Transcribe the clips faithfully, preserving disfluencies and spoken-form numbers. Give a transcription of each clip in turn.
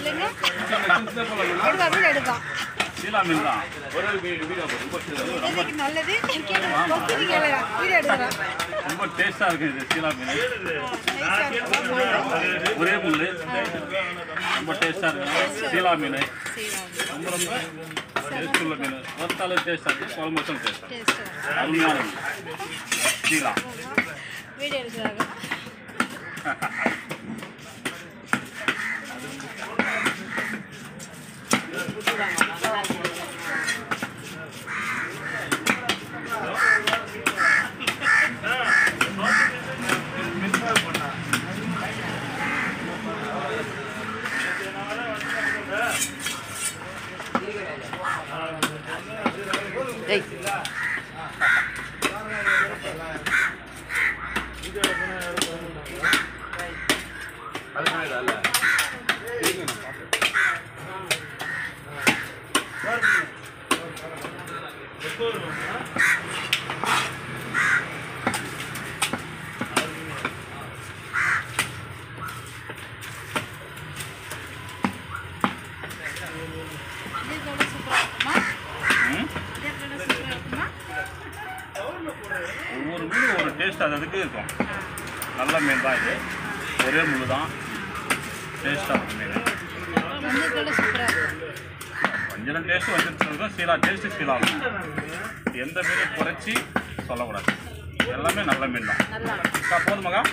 சொல்லுங்க. எடுக்கா மீன் எடுக்கா. சீலா மீன் தான். ஒரு வீடியோ ரொம்ப ரொம்ப நல்லது. கொக்குது கேளடா. வீடியோ எடுக்கறா. ரொம்ப டேஸ்டா இருக்கு இது சீலா மீன். ஒரே முள்ளு. ரொம்ப டேஸ்டா இருக்கு சீலா மீன். ரொம்ப ரொம்ப டேஸ்ட் உள்ள மீன். வறுத்தால டேஸ்டா இருக்கு. குழம்பு வச்சும் டேஸ்டா இருக்கு. அருமையான மீன். சீலா. வீடியோ எடுக்கறாங்க. Hey. ஒவ்வொரு மீன் ஒரு டேஸ்ட் அது அதுக்கு இருக்கும். நல்ல மீன் தான் இது. ஒரே முள்ளு தான். டேஸ்ட்டாக இருக்கும் மீன். வஞ்சரம் டேஸ்ட்டு வஞ்சிரம் இருக்கும். சீலா டேஸ்ட்டு சீலா இருக்கும். எந்த மீனையும் குறைச்சி சொல்லக்கூடாது. எல்லாமே நல்ல மீன் தான். போதுமாக்கா?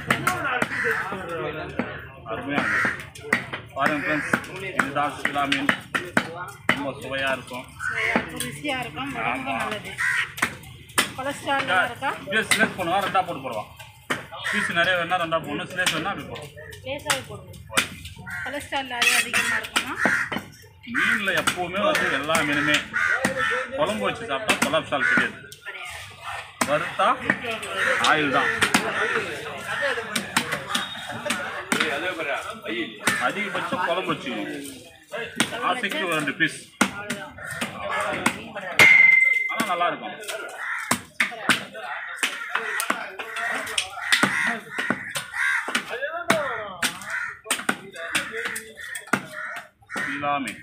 அருமையாக மீன் பாருங்க ஃப்ரெண்ட்ஸ். இதுதான் சீலா மீன். ரொம்ப சுவையாக இருக்கும். ருசியாக இருக்கும். ரொம்ப நல்லது. கொலஸ்ட்ரால் இருக்கா? இது ஸ்லேஸ் பண்ணுவோம். ரெண்டாக போட்டு போடுவோம். பீஸ் நிறைய வேணா ரெண்டாக போடணும். ஸ்லேஸ் வேணா அப்படி போடுவோம். லேசாகவே போடுவோம். கொலஸ்ட்ரால் நிறைய அதிகமாக இருக்குமா? மீனில் எப்போவுமே வந்து எல்லா மீனுமே குழம்பு வச்சு சாப்பிட்டா கொலஸ்ட்ரால் கிடையாது. வறுத்தா ஆயில் தான். அதிகபட்சம் குழம்பு வச்சுக்கணும். ஆசைக்கு ஒரு ரெண்டு பீஸ். ஆனால் நல்லா இருக்கும். சீலா மீன்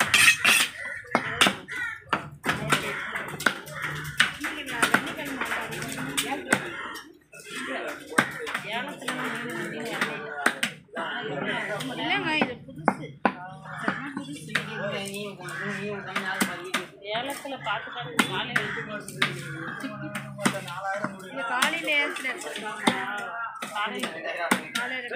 இல்லைங்க, இது புதுசு. ஏலத்தில் பார்த்து பார்த்து காலையில் ஏலத்தில் எடுத்துருக்காங்க. காலையில் காலையில்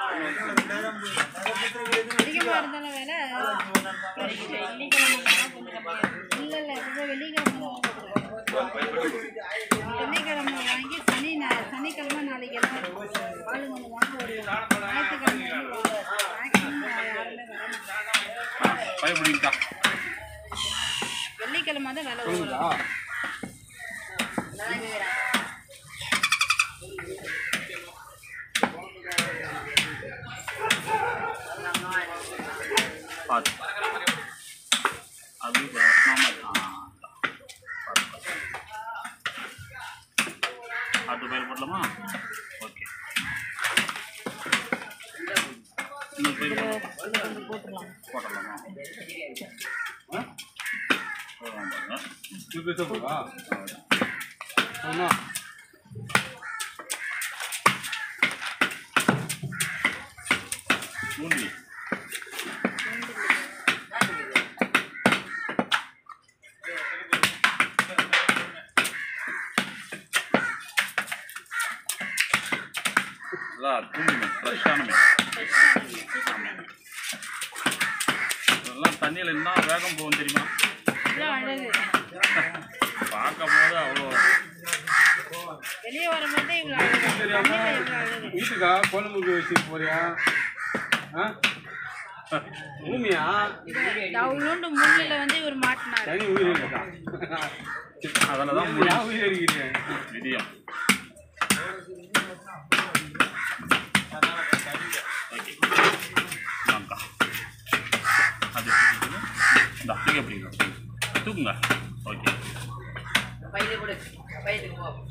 அதிகமாக இருந்தாலும் வேலை வெள்ளிக்கிழமை இல்லை இல்லை இப்போ வெள்ளிக்கிழமை வெள்ளிக்கிழமை வாங்கி சனி சனிக்கிழமை நாளைக்கு எல்லாம் ஆளுங்க ஒன்று வாங்க ஒரு ஞாயிற்றுக்கிழமை மேக்ஸிமம் யாருமே வர மாட்டாங்க. வெள்ளிக்கிழமை தான் வேலை வரும். பார்த்து அது அது பயிர் போடலாமா? ஓகே. இன்னொரு பயிர் போட்டலாமா? மூண்டி தூண்டி மீன் ஃப்ரெஷ்ஷான மீன். இதெல்லாம் தண்ணியில் என்ன வேகம் போகும் தெரியுமா? பார்க்கும் போது அவ்வளோ வெளியே வரும்போது வீட்டுக்கா குழம்புக்கு வச்சு போறியா? பூமியா டவுன்லோண்டு முள்ளில் வந்து இவர் மாட்டினார். தனி உயிர் இருக்கா? அதில் தான் உயிர் இருக்கிறேன் விதியம். அது இந்த அப்படிங்க தூக்குங்க. ஓகே.